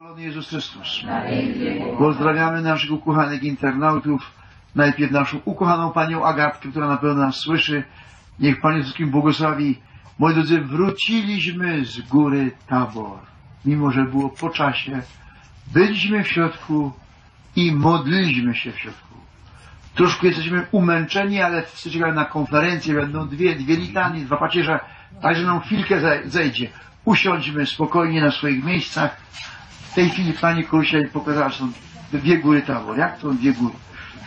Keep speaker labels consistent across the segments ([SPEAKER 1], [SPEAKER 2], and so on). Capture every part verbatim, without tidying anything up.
[SPEAKER 1] Jezus Chrystus. Pozdrawiamy naszych ukochanych internautów. Najpierw naszą ukochaną Panią Agatkę, która na pewno nas słyszy. Niech Pan wszystkim błogosławi. Moi drodzy, wróciliśmy z góry Tabor. Mimo że było po czasie, byliśmy w środku i modliliśmy się w środku. Troszkę jesteśmy umęczeni, ale czekamy na konferencję. Będą dwie, dwie litanie, dwa pacierze. Także nam chwilkę zejdzie. Usiądźmy spokojnie na swoich miejscach. W tej chwili Pani Korusia mi pokazała, że są dwie góry Tabor. Jak to dwie góry?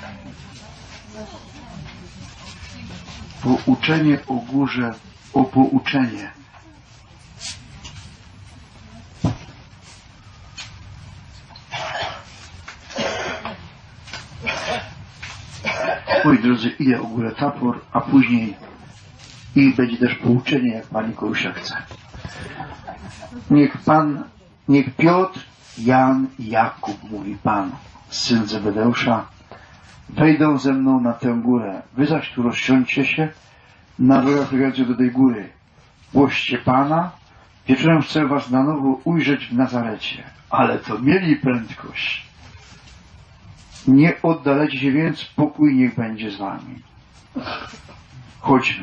[SPEAKER 1] Pouczenie o górze, o pouczenie. Moi drodzy, idę o górę Tabor, a później i będzie też pouczenie, jak Pani Korusia chce. Niech Pan, niech Piotr, Jan i Jakub, mówi Pan, syn Zebedeusza, wejdą ze mną na tę górę. Wy zaś tu rozsiądźcie się na drogach prowadzących do tej góry. Głoście Pana. Wieczorem chcę was na nowo ujrzeć w Nazarecie. Ale to mieli prędkość. Nie oddalecie się więc, pokój niech będzie z wami. Chodźmy.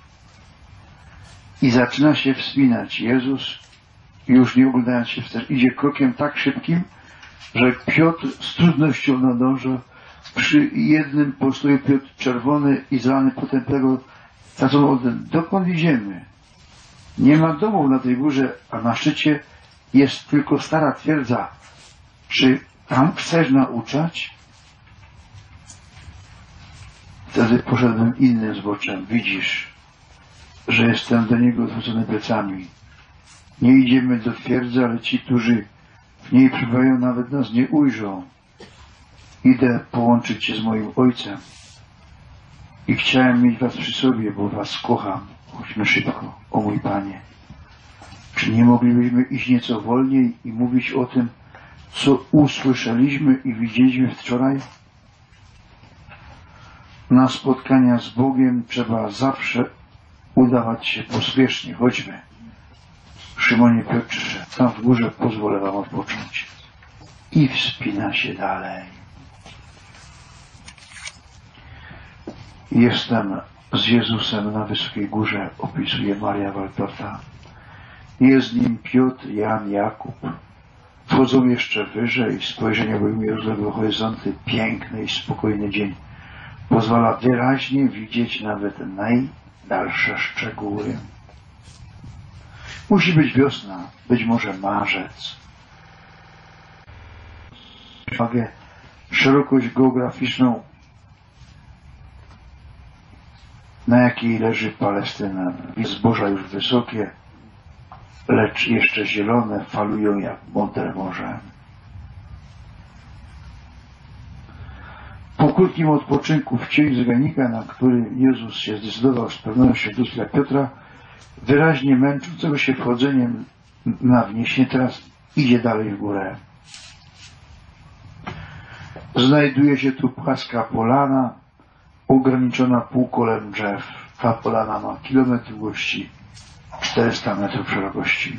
[SPEAKER 1] I zaczyna się wspinać. Jezus, już nie oglądając się wstecz, idzie krokiem tak szybkim, że Piotr z trudnością nadąża. Przy jednym postoju Piotr czerwony i zlany potem tego tracą oddech. Dokąd idziemy? Nie ma domu na tej górze, a na szczycie jest tylko stara twierdza. Czy tam chcesz nauczać? Wtedy poszedłem innym zboczem. Widzisz, że jestem do niego odwrócony plecami. Nie idziemy do twierdzy, ale ci, którzy w niej przebywają, nawet nas nie ujrzą. Idę połączyć się z moim Ojcem i chciałem mieć was przy sobie, bo was kocham. Chodźmy szybko, o mój Panie. Czy nie moglibyśmy iść nieco wolniej i mówić o tym, co usłyszeliśmy i widzieliśmy wczoraj? Na spotkania z Bogiem trzeba zawsze udawać się pospiesznie. Chodźmy. Szymonie Piotrze, tam w górze pozwolę wam odpocząć. I wspina się dalej. Jestem z Jezusem na wysokiej górze, opisuje Maria Waltorta. Jest z nim Piotr, Jan, Jakub. Wchodzą jeszcze wyżej, spojrzenie obejmuje rozległe horyzonty, piękny i spokojny dzień. Pozwala wyraźnie widzieć nawet najdalsze szczegóły. Musi być wiosna, być może marzec. Uwagę, szerokość geograficzną, na jakiej leży Palestyna. Zboża już wysokie, lecz jeszcze zielone, falują jak mądre morze. Po krótkim odpoczynku w cieniu zegarnika, na który Jezus się zdecydował z pewnością dla Piotra, wyraźnie męczącego się wchodzeniem na wnieśnie, teraz idzie dalej w górę. Znajduje się tu płaska polana, ograniczona półkolem drzew. Ta polana ma kilometr długości, czterysta metrów szerokości.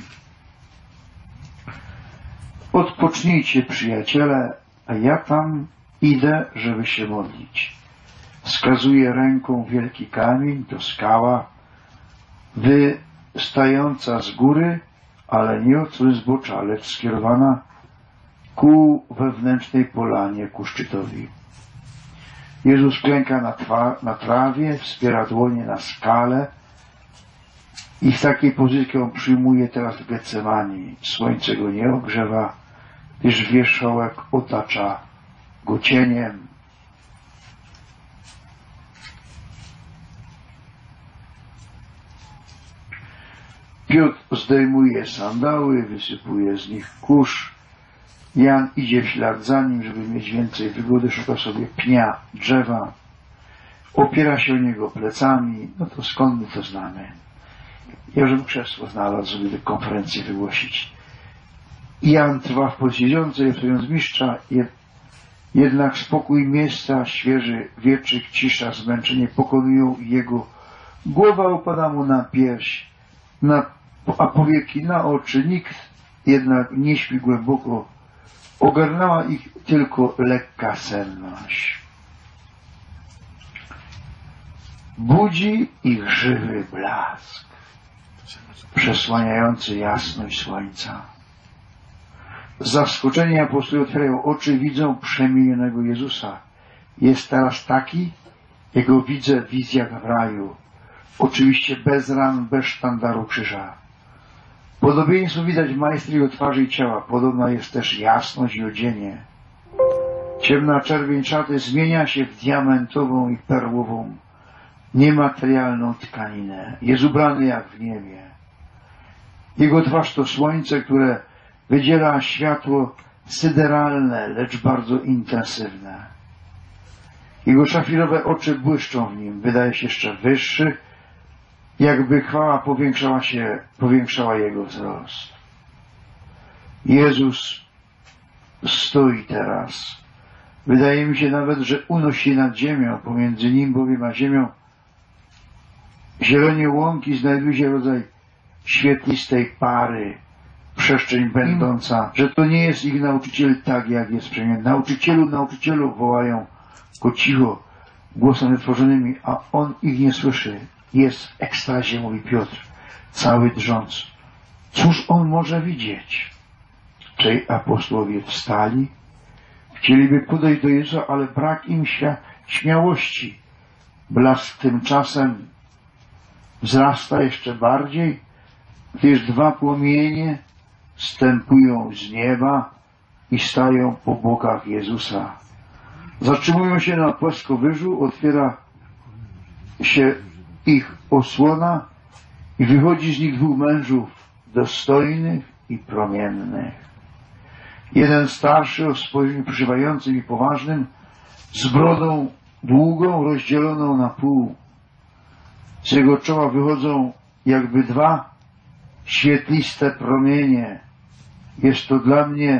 [SPEAKER 1] Odpocznijcie, przyjaciele, a ja tam idę, żeby się modlić. Wskazuje ręką wielki kamień, to skała, wystająca z góry, ale nie od strony zbocza, lecz skierowana ku wewnętrznej polanie, ku szczytowi. Jezus klęka na, na trawie, wspiera dłonie na skale i w takiej pozycji on przyjmuje teraz w Getsemani. Słońce go nie ogrzewa, gdyż wierzchołek otacza go cieniem. Piotr zdejmuje sandały, wysypuje z nich kurz. Jan idzie w ślad za nim, żeby mieć więcej wygody, szuka sobie pnia, drzewa, opiera się o niego plecami. No to skąd my to znamy? Ja żebym krzesło znalazł, żeby tę konferencję wygłosić. Jan trwa w pozycji siedzącej, obserwując mistrza, jednak spokój miejsca, świeży wietrzyk, cisza, zmęczenie pokonują jego. Głowa upada mu na pierś, na, a powieki na oczy. Nikt jednak nie śpi głęboko Ogarnęła ich tylko lekka senność. Budzi ich żywy blask, przesłaniający jasność słońca. Zaskoczeni apostołowie otwierają oczy, widzą przemienionego Jezusa. Jest teraz taki, jak go widzę w wizjach w raju. Oczywiście bez ran, bez sztandaru krzyża. Podobieństwo widać w majestrii jego twarzy i ciała. Podobna jest też jasność i odzienie. Ciemna czerwień szaty zmienia się w diamentową i perłową, niematerialną tkaninę. Jest ubrany jak w niebie. Jego twarz to słońce, które wydziela światło syderalne, lecz bardzo intensywne. Jego szafirowe oczy błyszczą w nim, wydaje się jeszcze wyższy, jakby chwała powiększała się, powiększała jego wzrost. Jezus stoi teraz. Wydaje mi się nawet, że unosi nad ziemią, pomiędzy nim bowiem a ziemią zielonie łąki znajduje się rodzaj świetlistej pary, przestrzeń będąca, że to nie jest ich nauczyciel tak, jak jest przemieniony. Nauczycielu, nauczycielu wołają go cicho, głosem wytworzonymi, a on ich nie słyszy. Jest w ekstazie, mówi Piotr, cały drżąc. Cóż on może widzieć? Trzej apostołowie wstali, chcieliby podejść do Jezusa, ale brak im śmiałości. Blask tymczasem wzrasta jeszcze bardziej, gdyż dwa płomienie zstępują z nieba i stają po bokach Jezusa. Zatrzymują się na płaskowyżu, otwiera się ich osłona i wychodzi z nich dwóch mężów dostojnych i promiennych. Jeden starszy o spojrzeniu przybywającym i poważnym, z brodą długą, rozdzieloną na pół. Z jego czoła wychodzą jakby dwa świetliste promienie. Jest to dla mnie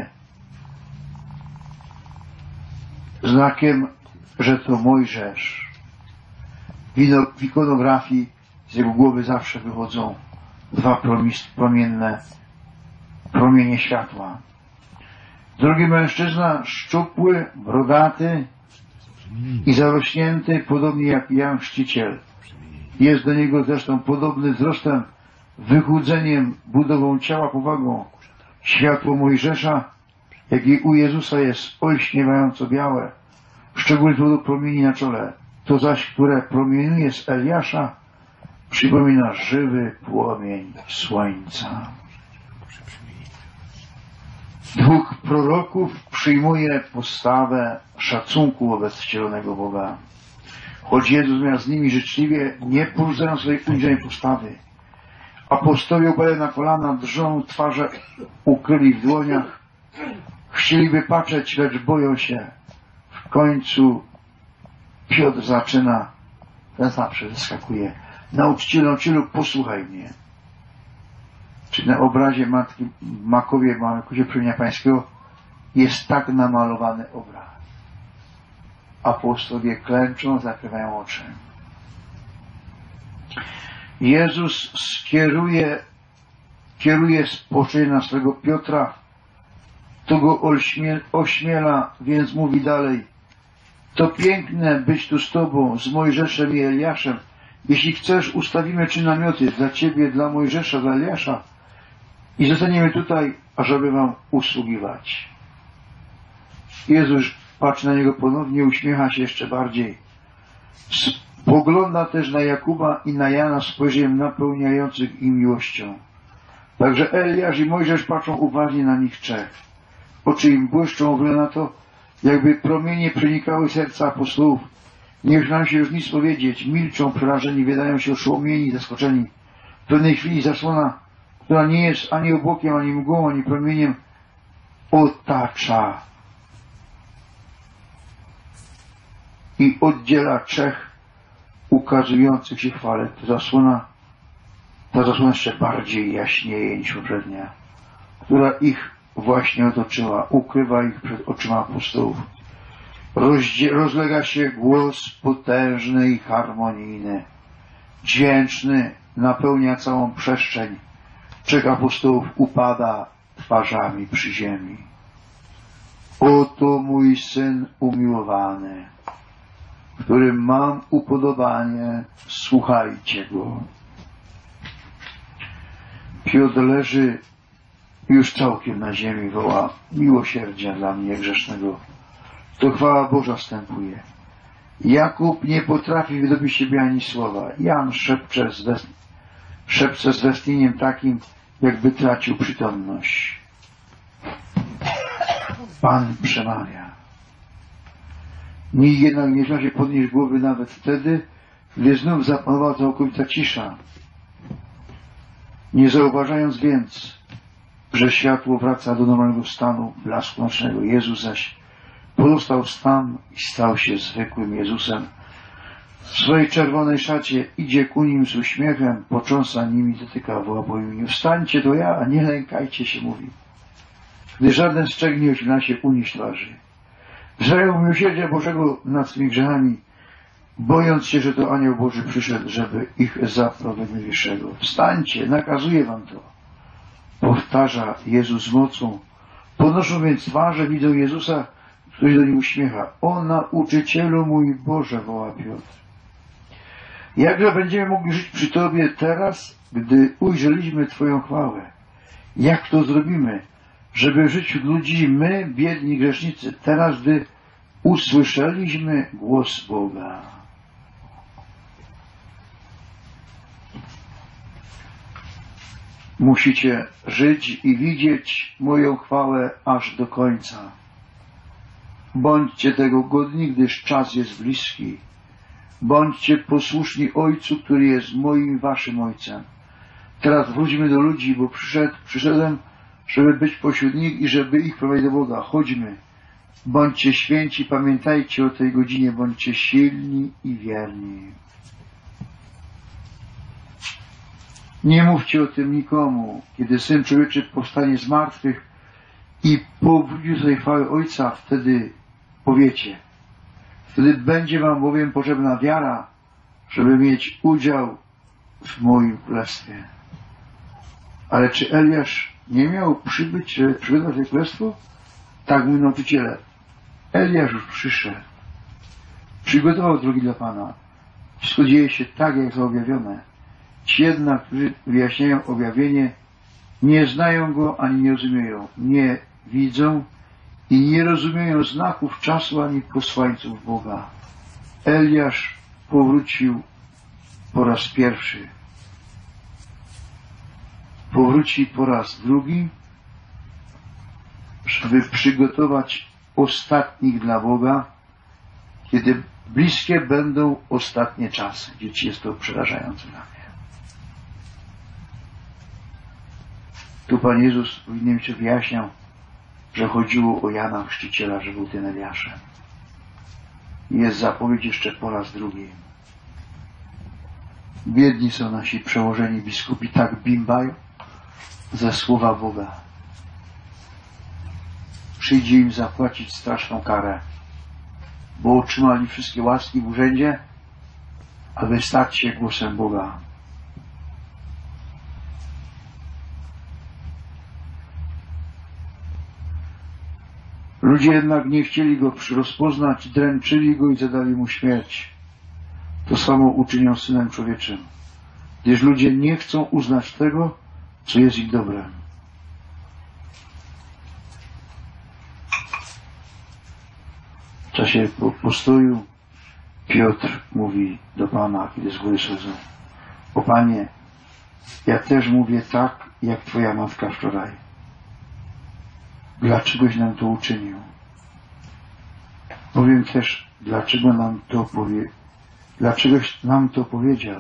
[SPEAKER 1] znakiem, że to Mojżesz. W ikonografii z jego głowy zawsze wychodzą dwa promienne promienie światła. Drugi mężczyzna, szczupły, brodaty i zarośnięty, podobnie jak Jan Chrzciciel. Jest do niego zresztą podobny wzrostem, wychudzeniem, budową ciała, powagą. Światło Mojżesza, jak i u Jezusa, jest olśniewająco białe, szczególnie z powodu promieni na czole. To zaś, które promieniuje z Eliasza, przypomina żywy płomień słońca. Dwóch proroków przyjmuje postawę szacunku wobec wcielonego Boga. Choć Jezus miał z nimi życzliwie, nie porzucają swojej uniżonej postawy. Apostołowie upadają na kolana, drżą, twarze ukryli w dłoniach. Chcieliby patrzeć, lecz boją się. W końcu Piotr zaczyna, ten zawsze wyskakuje. Nauczycielu, nauczycielu, posłuchaj mnie. Czy na obrazie matki w Makowie, mamy Kuzie Przemienia Pańskiego, jest tak namalowany obraz. Apostołowie klęczą, zakrywają oczy. Jezus skieruje, kieruje spojrzenie na swego Piotra, to go ośmiel, ośmiela, więc mówi dalej: to piękne być tu z Tobą, z Mojżeszem i Eliaszem. Jeśli chcesz, ustawimy trzy namioty dla Ciebie, dla Mojżesza, dla Eliasza i zostaniemy tutaj, ażeby Wam usługiwać. Jezus patrzy na niego ponownie, uśmiecha się jeszcze bardziej. Spogląda też na Jakuba i na Jana spojrzeniem napełniających ich miłością. Także Eliasz i Mojżesz patrzą uważnie na nich trzech. Oczy im błyszczą, wygląda na to, jakby promienie przenikały serca apostołów. Nie już nam się już nic powiedzieć. Milczą, przerażeni, wydają się oszołomieni, zaskoczeni. W pewnej chwili zasłona, która nie jest ani obłokiem, ani mgłą, ani promieniem, otacza i oddziela trzech ukazujących się chwale. Ta zasłona, ta zasłona jeszcze bardziej jaśnieje niż poprzednia, która ich właśnie otoczyła, ukrywa ich przed oczyma apostołów. Rozdzie- rozlega się głos potężny i harmonijny, dźwięczny, napełnia całą przestrzeń. Trzech apostołów upada twarzami przy ziemi. Oto mój Syn umiłowany, w którym mam upodobanie, słuchajcie Go. Piotr leży już całkiem na ziemi, woła: miłosierdzia dla mnie grzesznego. To chwała Boża wstępuje. Jakub nie potrafi wydobyć siebie ani słowa. Jan szepcze z, west... szepce z westchnieniem takim, jakby tracił przytomność. Pan przemawia. Nikt jednak nie śmiał się podnieść głowy nawet wtedy, gdy znów zapanowała całkowita cisza. Nie zauważając więc, że światło wraca do normalnego stanu blasku nocnego, Jezus zaś pozostał tam i stał się zwykłym Jezusem. W swojej czerwonej szacie idzie ku nim z uśmiechem, potrząsa nimi, dotyka, woła po imieniu: wstańcie, to ja, nie lękajcie się, mówi. Gdy żaden strzeg nie ośmiela się unieść twarzy. Żałują miłosierdzia Bożego nad swymi grzechami, bojąc się, że to anioł Boży przyszedł, żeby ich zaprowadzić do wyższego. Wstańcie, nakazuję wam to. Powtarza Jezus z mocą. Podnoszą więc twarze, widzą Jezusa, który do nich uśmiecha. O nauczycielu mój Boże, woła Piotr. Jakże będziemy mogli żyć przy Tobie teraz, gdy ujrzeliśmy Twoją chwałę? Jak to zrobimy, żeby żyć wśród ludzi, my, biedni grzesznicy, teraz, gdy usłyszeliśmy głos Boga? Musicie żyć i widzieć moją chwałę aż do końca. Bądźcie tego godni, gdyż czas jest bliski. Bądźcie posłuszni Ojcu, który jest moim, waszym Ojcem. Teraz wróćmy do ludzi, bo przyszedł, przyszedłem, żeby być pośród nich i żeby ich prowadzić do Boga. Chodźmy. Bądźcie święci, pamiętajcie o tej godzinie, bądźcie silni i wierni. Nie mówcie o tym nikomu. Kiedy Syn Człowieczy powstanie z martwych i powróci swojej chwały Ojca, wtedy powiecie. Wtedy będzie wam bowiem potrzebna wiara, żeby mieć udział w moim królestwie. Ale czy Eliasz nie miał przybyć, żeby przygotować królestwo? Tak mówi nauczyciele. Eliasz już przyszedł. Przygotował drogi dla Pana. Wszystko dzieje się tak, jak jest objawione. Ci jednak, którzy wyjaśniają objawienie, nie znają go ani nie rozumieją. Nie widzą i nie rozumieją znaków czasu ani posłańców Boga. Eliasz powrócił po raz pierwszy. Powróci po raz drugi, żeby przygotować ostatnich dla Boga, kiedy bliskie będą ostatnie czasy. Dzieci, jest to przerażające dla mnie. Tu Pan Jezus w innym miejscu wyjaśniał, że chodziło o Jana Chrzciciela, że był tym Eliaszem. Jest zapowiedź jeszcze po raz drugi. Biedni są nasi przełożeni biskupi, tak bimbają ze słowa Boga. Przyjdzie im zapłacić straszną karę, bo otrzymali wszystkie łaski w urzędzie, aby stać się głosem Boga. Ludzie jednak nie chcieli go rozpoznać, dręczyli go i zadali mu śmierć. To samo uczynią Synem Człowieczym, gdyż ludzie nie chcą uznać tego, co jest ich dobrem. W czasie postoju Piotr mówi do Pana, kiedy z góry schodzą: o Panie, ja też mówię tak, jak Twoja matka wczoraj. Dlaczegoś nam to uczynił? Powiem też, dlaczego nam to powie, dlaczegoś nam to powiedział.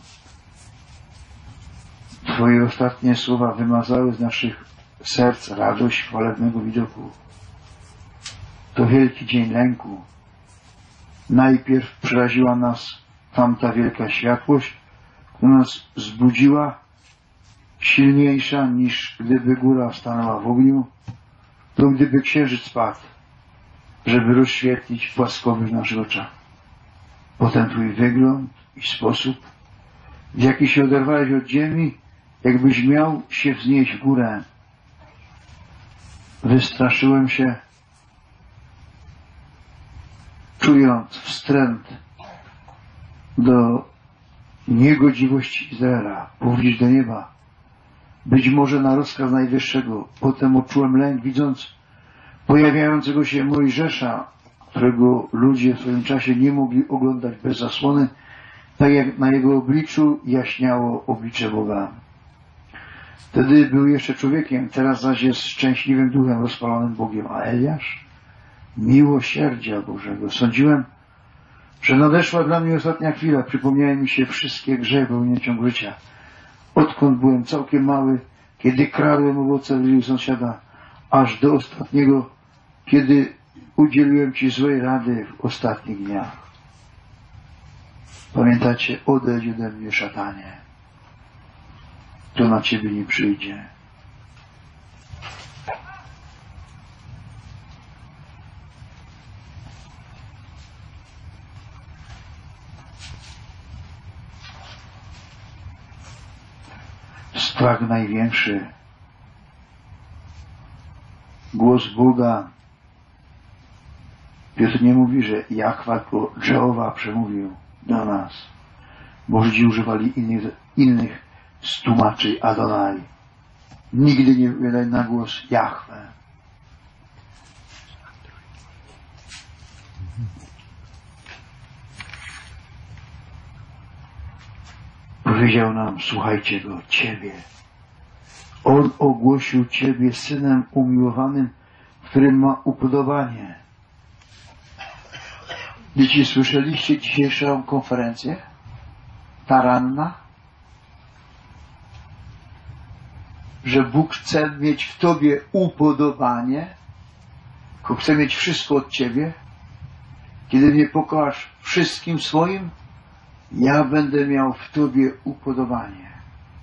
[SPEAKER 1] Twoje ostatnie słowa wymazały z naszych serc radość chwalebnego widoku. To wielki dzień lęku. Najpierw przeraziła nas tamta wielka światłość, która nas zbudziła, silniejsza niż gdyby góra stanęła w ogniu, to gdyby księżyc padł, żeby rozświetlić płaskowyż w naszych oczach. Potem Twój wygląd i sposób, w jaki się oderwałeś od ziemi, jakbyś miał się wznieść w górę. Wystraszyłem się czując wstręt do niegodziwości Izraela, powrócić do nieba, być może na rozkaz Najwyższego. Potem odczułem lęk, widząc pojawiającego się Mojżesza, którego ludzie w swoim czasie nie mogli oglądać bez zasłony, tak jak na jego obliczu jaśniało oblicze Boga. Wtedy był jeszcze człowiekiem, teraz zaś jest szczęśliwym duchem rozpalonym Bogiem. A Eliasz? Miłosierdzia Bożego. Sądziłem, że nadeszła dla mnie ostatnia chwila. Przypomniały mi się wszystkie grzechy popełnione w ciągu życia. Odkąd byłem całkiem mały, kiedy kradłem owoce w życiu sąsiada, aż do ostatniego, kiedy udzieliłem Ci złej rady w ostatnich dniach. Pamiętacie, odejdź ode mnie, szatanie. To na Ciebie nie przyjdzie. Strach największy. Głos Boga. Piotr nie mówi, że Jachwa, tylko Jehowa przemówił do nas. Bo Żydzi używali innych, innych z tłumaczy Adonai. Nigdy nie wypowiadaj na głos Jahwe. Powiedział nam, słuchajcie go, Ciebie. On ogłosił Ciebie Synem umiłowanym, w którym ma upodobanie. Dzieci, słyszeliście dzisiejszą konferencję? Ta ranna? Że Bóg chce mieć w Tobie upodobanie, tylko chce mieć wszystko od Ciebie. Kiedy mnie pokochasz wszystkim swoim, ja będę miał w Tobie upodobanie.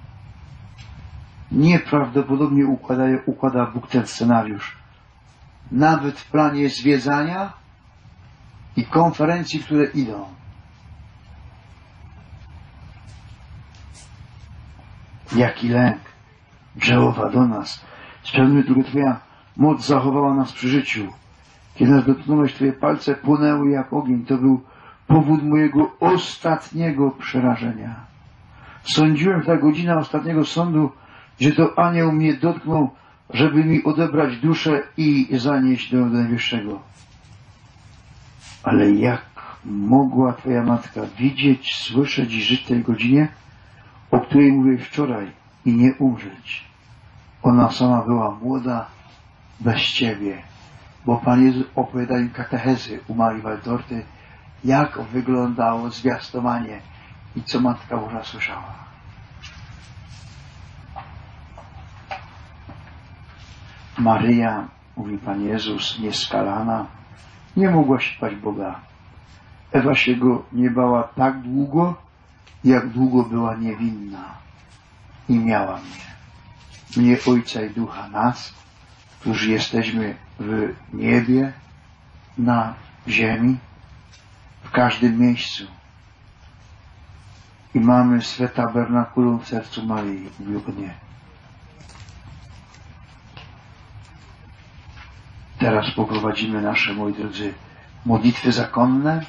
[SPEAKER 1] Nieprawdopodobnie układa, układa Bóg ten scenariusz. Nawet w planie zwiedzania i konferencji, które idą. Jaki lęk Jehowa do nas. Spełniły tylko Twoja moc zachowała nas przy życiu. Kiedy nas dotknąłeś, Twoje palce płonęły jak ogień. To był powód mojego ostatniego przerażenia. Sądziłem w ta godzina ostatniego sądu, że to anioł mnie dotknął, żeby mi odebrać duszę i zanieść do Najwyższego. Ale jak mogła Twoja matka widzieć, słyszeć i żyć w tej godzinie, o której mówię wczoraj, i nie umrzeć? Ona sama była młoda, bez Ciebie, bo Pan Jezus opowiadał im katechezy u Marii Waltorty, jak wyglądało zwiastowanie i co Matka Boża słyszała. Maryja, mówi Pan Jezus, nieskalana, nie mogła się bać Boga. Ewa się Go nie bała tak długo, jak długo była niewinna i miała mnie. Mnie, Ojca i Ducha, nas, którzy jesteśmy w niebie, na ziemi, w każdym miejscu. I mamy swe tabernakulum w sercu Maryi, mówił o nie. Teraz poprowadzimy nasze, moi drodzy, modlitwy zakonne.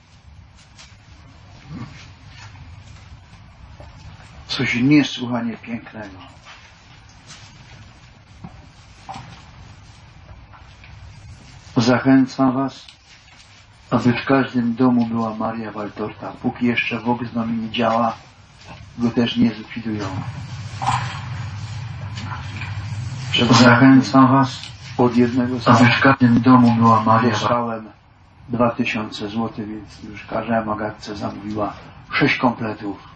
[SPEAKER 1] Coś niesłychanie pięknego. Zachęcam Was, aby w każdym domu była Maria Waltorta. Póki jeszcze Bóg z nami nie działa, go też nie zlikwidują. Zachęcam Was od jednego, aby w każdym domu była Maria. Dostałem dwa tysiące złotych, więc już każda Agatce zamówiła sześć kompletów,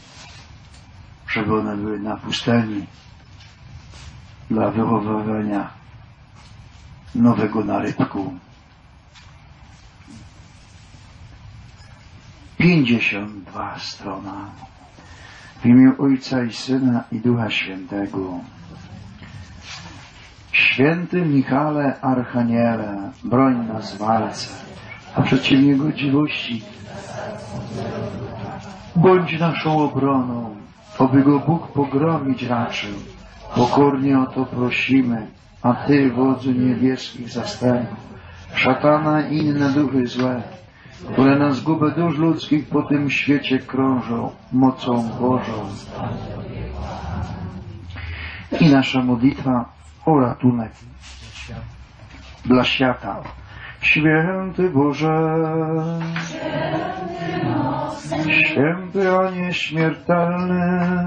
[SPEAKER 1] żeby one były na pustelni dla wychowywania nowego narybku. Pięćdziesiąt dwa strona. W imię Ojca i Syna i Ducha Świętego. Święty Michale, Archaniele, broń nas w walce, a przeciw niegodziwości bądź naszą obroną, oby go Bóg pogromić raczył. Pokornie o to prosimy, a Ty, wodzu niebieskich zastępów, szatana i inne duchy złe, które na zgubę dusz ludzkich po tym świecie krążą mocą Bożą. I nasza modlitwa o ratunek dla świata. Święty Boże, święty a nieśmiertelny,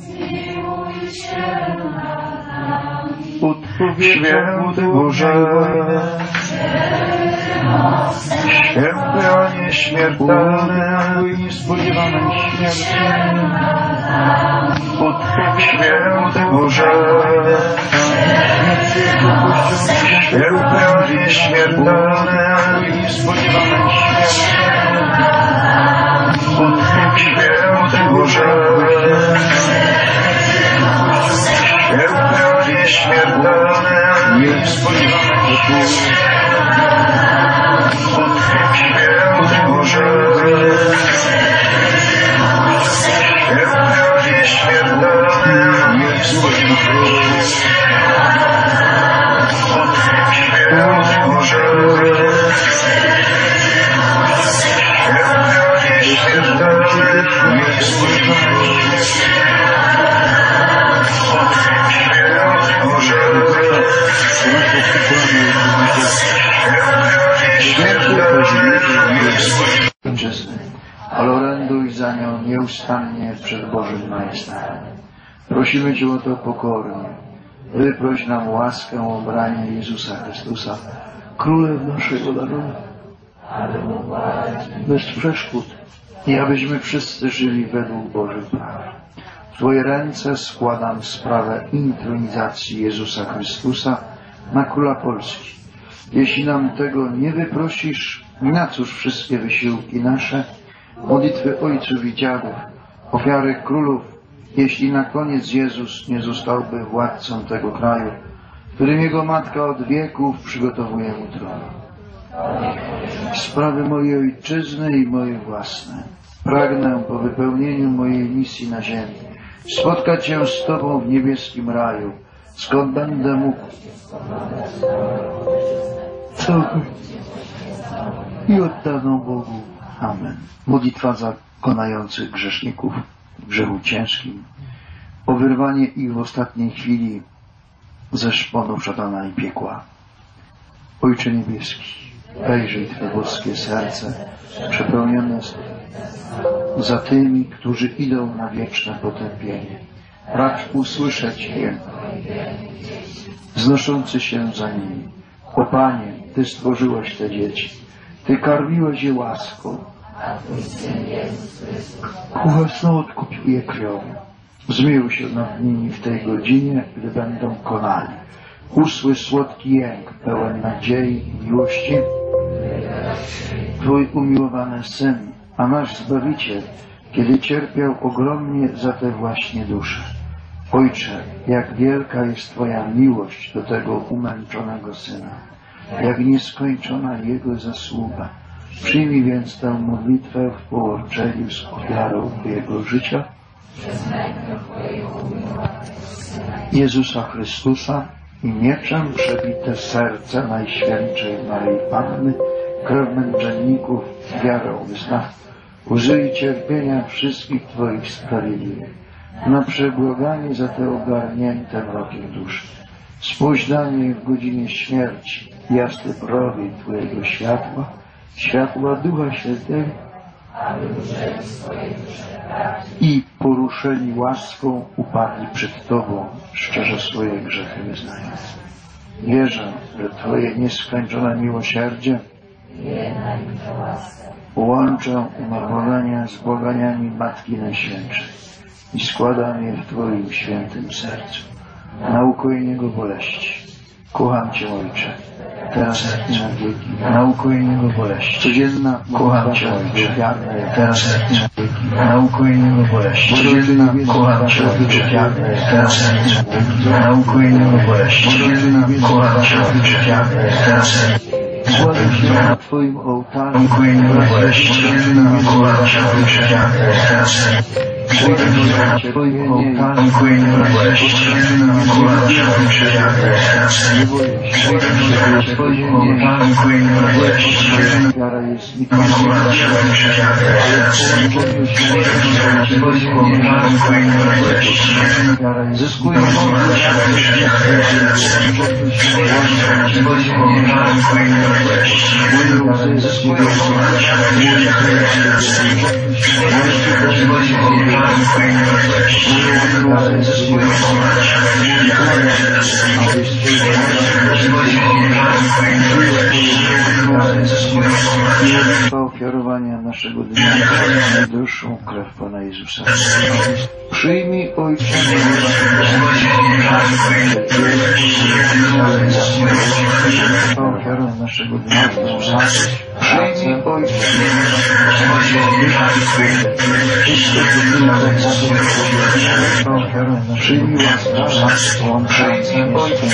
[SPEAKER 1] święty Boże, święty a nieśmiertelny, i niespodziewanej śmierci, święty Boże, święty a nieśmiertelny, i niespodziewanej śmierci, święty Boże, święty a nieśmiertelny, i niespodziewanej śmierci, święty Boże, święty a nieśmiertelny, i niespodziewanej śmierci, święty Boże, ale oręduj za nią nieustannie przed Bożym Majestatem. Prosimy Cię o to pokornie. Wyproś nam łaskę obrania Jezusa Chrystusa, Królem naszego narodu, bez przeszkód, i abyśmy wszyscy żyli według Bożych praw. W Twoje ręce składam sprawę intronizacji Jezusa Chrystusa na Króla Polski. Jeśli nam tego nie wyprosisz, na cóż wszystkie wysiłki nasze, modlitwy ojców i dziadów, ofiary królów, jeśli na koniec Jezus nie zostałby władcą tego kraju, którym Jego Matka od wieków przygotowuje mu tron. Sprawy mojej ojczyzny i moje własne. Pragnę po wypełnieniu mojej misji na ziemi spotkać się z Tobą w niebieskim raju, skąd będę mógł co i oddaną Bogu. Amen. Modlitwa za konających grzeszników w grzechu ciężkim, o wyrwanie ich w ostatniej chwili ze szponów szatana i piekła. Ojcze niebieski, wejrzyj Twe boskie serce przepełnione za tymi, którzy idą na wieczne potępienie. Racz usłyszeć je, znoszący się za nimi. O Panie, Ty stworzyłeś te dzieci, Ty karmiłeś je łaską, własną odkupił je krwią. Zmiłuj się nad nimi w tej godzinie, gdy będą konali. Usłysz słodki jęk, pełen nadziei i miłości. Twój umiłowany Syn, a nasz Zbawiciel, kiedy cierpiał ogromnie za te właśnie dusze. Ojcze, jak wielka jest Twoja miłość do tego umęczonego Syna, jak nieskończona Jego zasługa. Przyjmij więc tę modlitwę w połączeniu z ofiarą Jego życia, Jezusa Chrystusa, i mieczem przebite serce Najświętszej Maryi Panny, krew męczenników, wiarą wyznaw, łzy i cierpienia wszystkich Twoich sprawiedliwych, na przebłaganie za te ogarnięte mrokiem duszy, spóźnianie w godzinie śmierci, jasny promień Twojego światła, światła Ducha Świętego, i poruszeni łaską upadli przed Tobą, szczerze swoje grzechy wyznając. Wierzę, że Twoje nieskończone miłosierdzie łączę umarnowania z błaganiami Matki Najświętszej i składam je w Twoim świętym sercu na ukojenie Jego boleści. Kocham Cię, Ojcze, teraz i na wieki. Na ukojenie Jego boleści. Codzienna kocham Cię, Ojcze, teraz i na wieki. Na ukojenie Jego boleści. Codzienna kocham Cię, Ojcze, teraz i na wieki. Na ukojenie Jego boleści. Codzienna kocham Cię, Ojcze, teraz i na wieki. Składam się na Twoim ołtarzu. Na ukojenie Jego boleści. Codzienna kocham Cię, Ojcze, teraz i na wieki. Cierpienie, upojenie boleści, ukochanym przejawie, nie boję się, upojenie boleści, wiara jest ukochanym przejawie, zyskuję ofiarowania naszego dnia najdroższą krew Pana Jezusa. Przyjmij, Ojcze, ofiarę naszego dnia. Przyjmij, Ojcze, przyjmij łaskę, łączącą Ojcze,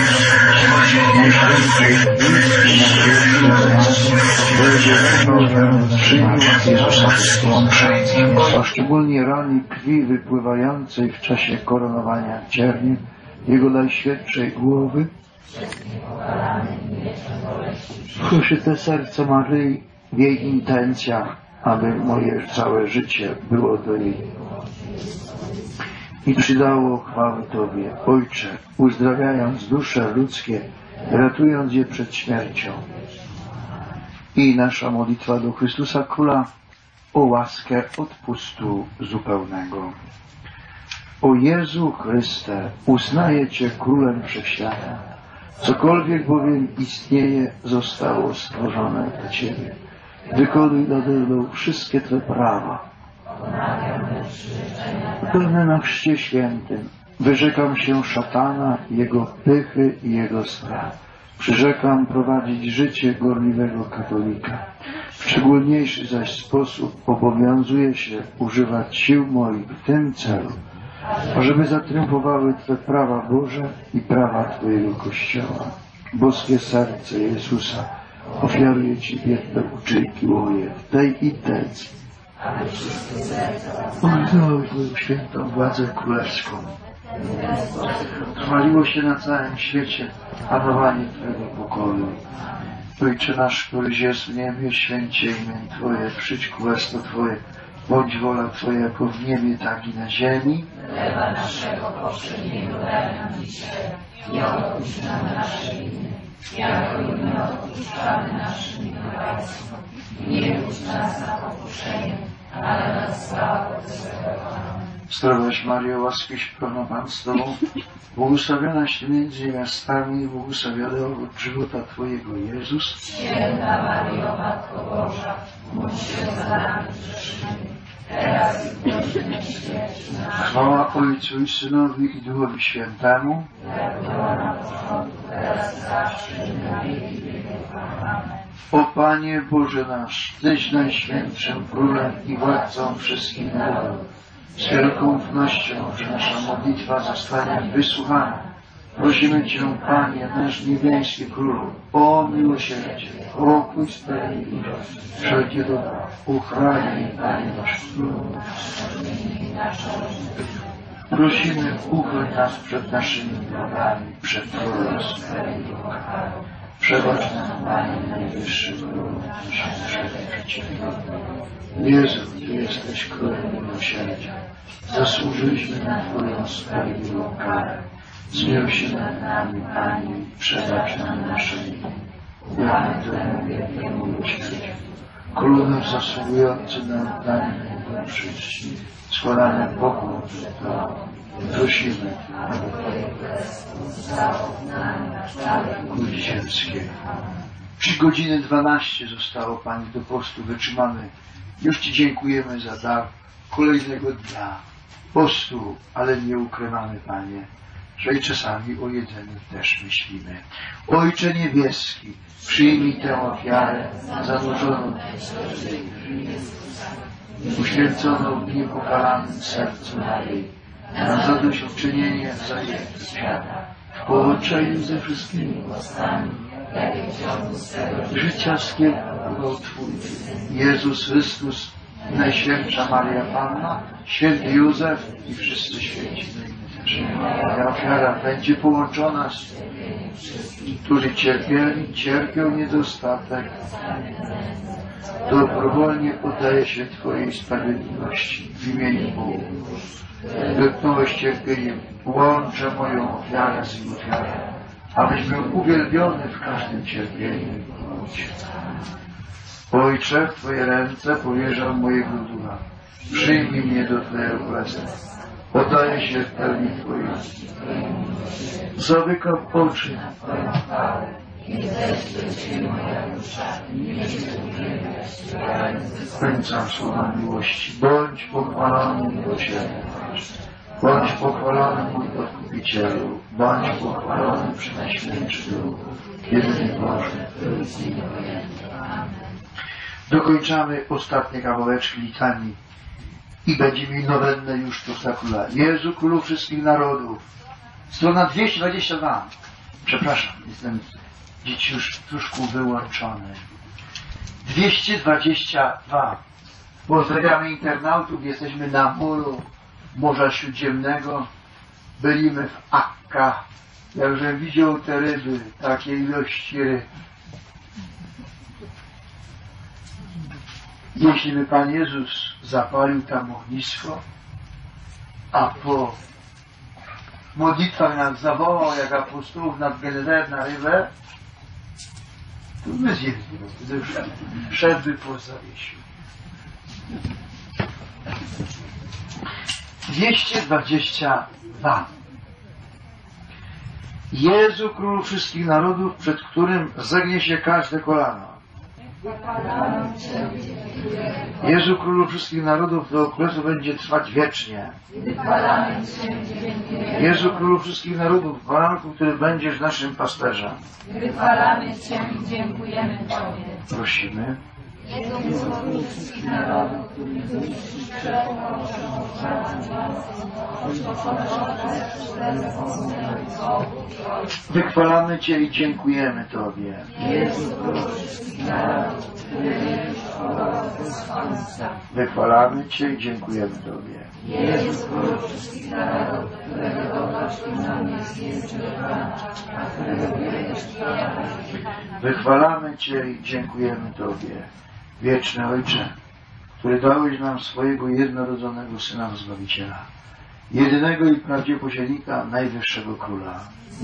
[SPEAKER 1] a szczególnie rany krwi wypływającej w czasie koronowania cierniem Jego najświętszej głowy. Proszę te serce Maryi w jej intencjach, aby moje całe życie było do niej i przydało chwały Tobie, Ojcze, uzdrawiając dusze ludzkie, ratując je przed śmiercią. I nasza modlitwa do Chrystusa Króla o łaskę odpustu zupełnego. O Jezu Chryste, uznaję Cię Królem Wszechświata. Cokolwiek bowiem istnieje, zostało stworzone dla Ciebie. Wykonuj nade mną wszystkie Twe prawa. Pełne na chrzcie świętym wyrzekam się szatana, jego pychy i jego strach. Przyrzekam prowadzić życie gorliwego katolika. W szczególniejszy zaś sposób obowiązuje się używać sił moich w tym celu, ażeby zatriumfowały Twe prawa Boże i prawa Twojego Kościoła. Boskie serce Jezusa, ofiaruję Ci biedne uczynki moje w tej intencji. Oddałeś Twoją świętą władzę królewską. Chwaliło się na całym świecie panowanie Twojego pokoju. Ojcze nasz, któryś jest w niebie, święcie imię Twoje, przyjdź królestwo Twoje, bądź wola Twoja jako w niebie, tak i na ziemi.
[SPEAKER 2] Chleba naszego powszedniego daj nam dzisiaj i odpuść nam nasze winy, jako i my odpuszczamy naszym winowajcom. Nie wódź nas na pokuszenie, ale nas zbaw od złego.
[SPEAKER 1] Zdrowaś Maryjo, łaskiś pełna Pan z Tobą, błogosławionaś Ty między niewiastami i błogosławiony owoc żywota Twojego, Jezus.
[SPEAKER 2] Święta Maryjo, Matko Boża, módl się za nami grzesznymi, teraz i w godzinę śmierci naszej.
[SPEAKER 1] Chwała Ojcu i Synowi i Duchowi Świętemu.
[SPEAKER 2] Jak była na początku, teraz i zawsze i na wieki wieków. Amen.
[SPEAKER 1] O Panie Boże nasz, Tyś Najświętszym Królem i Władcą wszystkich narodów. Z wielką ufnością, że nasza modlitwa zostanie wysłuchana. Prosimy Cię, Panie, nasz niebiański Królu, o miłosierdzie, pokój, sprawiedliwość, wszelkie dobro. Uchrani, Panie nasz Królu. Prosimy, uchroń nas przed naszymi wrogami, przed królestwem. Przebacz nam, Panie, najwyższy Królu, przeciwnego. Jezu, Ty jesteś Królem miłosierdzia. Zasłużyliśmy na Twoją sprawiedliwą karę. Zmiłuj się nad nami, Panie, przebacz nam nasze winy. Damy Twemu wielkiemu miłosierdziu. Królu nasz zasługujący na oddanie najgłębszości, składamy pokłon przed Tobą. Prosimy, aby Twoje królestwo zostało w nami na kształt kuli ziemskiego. Trzy godziny dwanaście zostało, Panie, do postu wytrzymamy. Już Ci dziękujemy za dar kolejnego dnia postu, ale nie ukrywamy, Panie, że i czasami o jedzeniu też myślimy. Ojcze Niebieski, przyjmij tę ofiarę zanurzoną uświęconą w niepokalanym sercu Maryi, na zadośćuczynienie wzajemne świata, w połączeniu ze wszystkimi postami, jakie w ciągu swego życia skierował Twój Jezus Chrystus, Najświętsza Maria Panna, święty Józef i wszyscy święci. Ta ofiara będzie połączona z tymi, którzy cierpieli, cierpią niedostatek. Dobrowolnie poddaję się Twojej sprawiedliwości w imieniu Bogu. Dotknąłeś cierpieniem, łączę moją ofiarę z ich ofiarą, abyś był uwielbiony w każdym cierpieniu. Ojcze, w Twoje ręce powierzam mojego ducha. Przyjmij mnie do Twojego królestwa. Oddaję się w pełni Twojej. Zamykam oczy. Kończam słowa miłości. Bądź pochwalony miłosierny. Bądź pochwalony mój Odkupicielu. Bądź pochwalony Przenajświętszy Duchu. Jedyny Boże. Dokończamy ostatnie kawałeczki litanii i będziemy mieli nowennę już Chrystusa Króla. Jezu, Królu wszystkich narodów. Strona dwieście dwadzieścia dwa. Przepraszam, jestem dziś już troszkę wyłączony. dwieście dwadzieścia dwa. Pozdrawiamy internautów. Jesteśmy na muru Morza Śródziemnego. Byliśmy w Akka. Jakże widział te ryby, takie ilości ryb. Jeśli by Pan Jezus zapalił tam ognisko, a po modlitwach nas zawołał, jak apostołów nad Genezaret na rybę, to my zjedli, to już szedłby po zawiesiu. dwieście dwadzieścia dwa. Jezu, Królu wszystkich narodów, przed którym zegnie się każde kolano. Jezu, Królu wszystkich narodów, to okresu będzie trwać wiecznie. Jezu, Królu wszystkich narodów, baranku, który będziesz naszym pasterzem.
[SPEAKER 2] Wychwalamy Cię i dziękujemy Tobie.
[SPEAKER 1] Prosimy.
[SPEAKER 2] Jezu, Królu wszystkich narodów, który dusisz przed
[SPEAKER 1] Wychwalamy Cię i dziękujemy Tobie.
[SPEAKER 2] Jezu, Królu wszystkich narodów, który wiesz
[SPEAKER 1] Wychwalamy Cię i dziękujemy Tobie.
[SPEAKER 2] Jezu, Królu wszystkich narodów, którego dobroć nam jest niezwykła, a którego wielkość Twoja.
[SPEAKER 1] Wychwalamy Cię i dziękujemy Tobie. Wieczny Ojcze, który dałeś nam swojego jednorodzonego Syna Zbawiciela, jedynego i prawdziwego pośrednika, najwyższego Króla.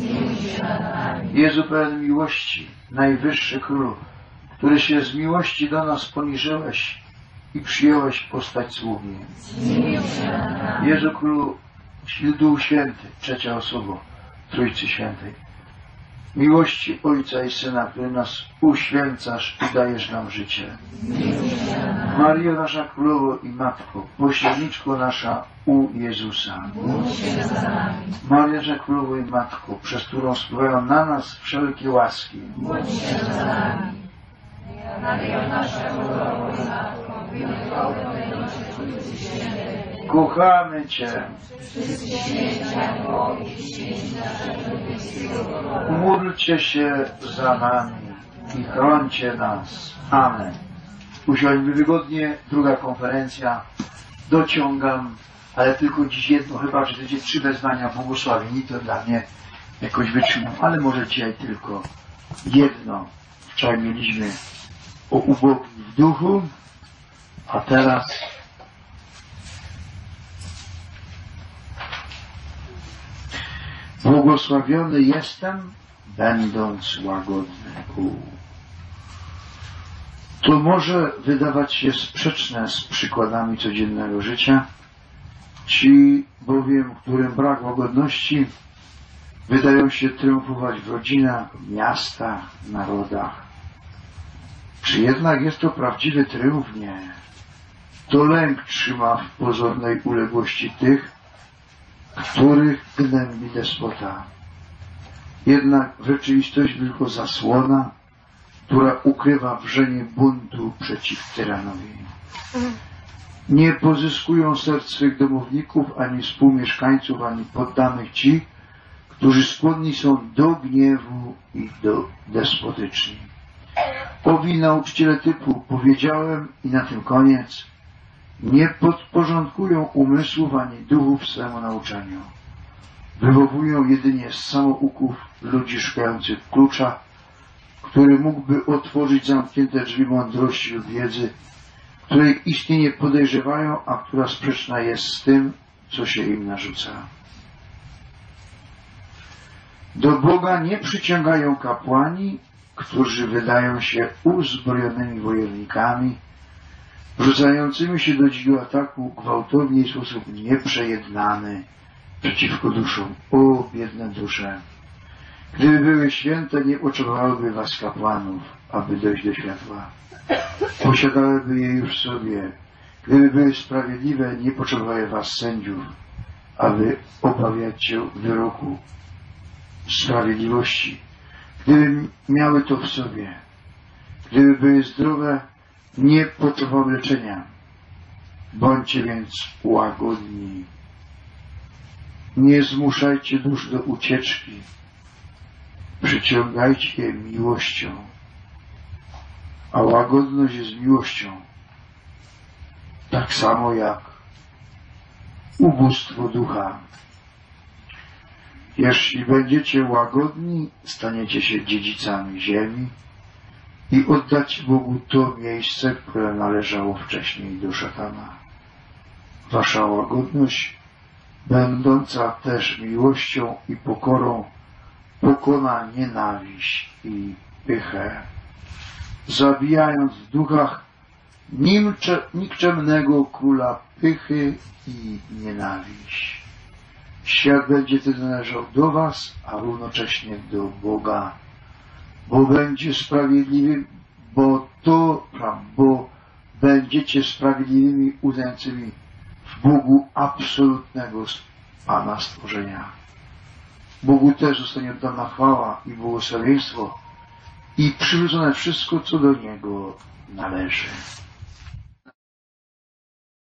[SPEAKER 1] Jezu, pełen miłości, najwyższy Królu, który się z miłości do nas poniżyłeś i przyjąłeś postać sługi. Jezu, Królu, Duch Święty, trzecia osoba Trójcy Świętej, miłości Ojca i Syna, który nas uświęcasz i dajesz nam życie. Maryjo, nasza Królowo i Matko, pośredniczko nasza u Jezusa. Maryjo, nasza Królowo i Matko, przez którą spływają na nas wszelkie łaski.
[SPEAKER 2] Maryjo, nasza Królowo i Matko,
[SPEAKER 1] kochamy Cię. Módlcie się za nami i chrońcie nas. Amen. Usiądźmy wygodnie. Druga konferencja. Dociągam, ale tylko dziś jedno, chyba że będzie trzy wezwania błogosławieni, to dla mnie jakoś wytrzymam, ale może dzisiaj tylko jedno. Wczoraj mieliśmy o ubogim w duchu, a teraz błogosławiony jestem, będąc łagodny. U. To może wydawać się sprzeczne z przykładami codziennego życia. Ci bowiem, którym brak łagodności, wydają się triumfować w rodzinach, miastach, narodach. Czy jednak jest to prawdziwy triumf? Nie. To lęk trzyma w pozornej uległości tych, których gnębi despota. Jednak w rzeczywistości tylko zasłona, która ukrywa wrzenie buntu przeciw tyranowi. Nie pozyskują serc swych domowników, ani współmieszkańców, ani poddanych ci, którzy skłonni są do gniewu i do despotyczni. Owi nauczyciele typu, powiedziałem i na tym koniec, nie podporządkują umysłów ani duchów swemu nauczaniu. Wywołują jedynie z samouków ludzi szukających klucza, który mógłby otworzyć zamknięte drzwi mądrości lub wiedzy, której istnienie podejrzewają, a która sprzeczna jest z tym, co się im narzuca. Do Boga nie przyciągają kapłani, którzy wydają się uzbrojonymi wojownikami, rzucającymi się do dzikiego ataku gwałtownie i w sposób nieprzejednany przeciwko duszom. O, biedne dusze! Gdyby były święte, nie potrzebowałyby was kapłanów, aby dojść do światła. Posiadałyby je już w sobie. Gdyby były sprawiedliwe, nie potrzebowały was sędziów, aby obawiać się wyroku sprawiedliwości. Gdyby miały to w sobie, gdyby były zdrowe, nie potrzebowały leczenia. Bądźcie więc łagodni. Nie zmuszajcie dusz do ucieczki. Przyciągajcie je miłością. A łagodność jest miłością. Tak samo jak ubóstwo ducha. Jeśli będziecie łagodni, staniecie się dziedzicami ziemi i oddacie Bogu to miejsce, które należało wcześniej do szatana. Wasza łagodność, będąca też miłością i pokorą, pokona nienawiść i pychę, zabijając w duchach nimcze, nikczemnego króla pychy i nienawiść. Świat będzie wtedy należał do was, a równocześnie do Boga, bo będzie sprawiedliwy, bo to, bo będziecie sprawiedliwymi, uznającymi w Bogu absolutnego Pana stworzenia. Bogu też zostanie oddana chwała i błogosławieństwo i przywrócone wszystko, co do Niego należy.